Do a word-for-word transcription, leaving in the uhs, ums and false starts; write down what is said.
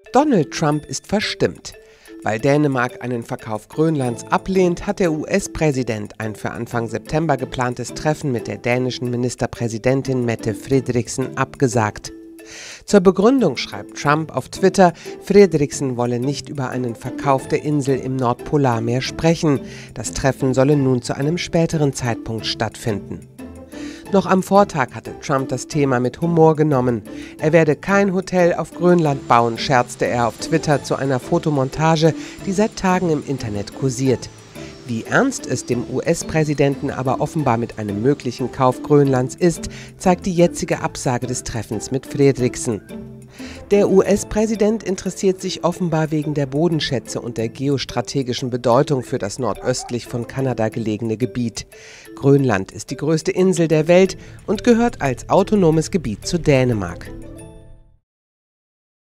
Donald Trump ist verstimmt. Weil Dänemark einen Verkauf Grönlands ablehnt, hat der U S-Präsident ein für Anfang September geplantes Treffen mit der dänischen Ministerpräsidentin Mette Frederiksen abgesagt. Zur Begründung schreibt Trump auf Twitter, Frederiksen wolle nicht über einen Verkauf der Insel im Nordpolarmeer sprechen. Das Treffen solle nun zu einem späteren Zeitpunkt stattfinden. Noch am Vortag hatte Trump das Thema mit Humor genommen. Er werde kein Hotel auf Grönland bauen, scherzte er auf Twitter zu einer Fotomontage, die seit Tagen im Internet kursiert. Wie ernst es dem U S-Präsidenten aber offenbar mit einem möglichen Kauf Grönlands ist, zeigt die jetzige Absage des Treffens mit Frederiksen. Der U S-Präsident interessiert sich offenbar wegen der Bodenschätze und der geostrategischen Bedeutung für das nordöstlich von Kanada gelegene Gebiet. Grönland ist die größte Insel der Welt und gehört als autonomes Gebiet zu Dänemark.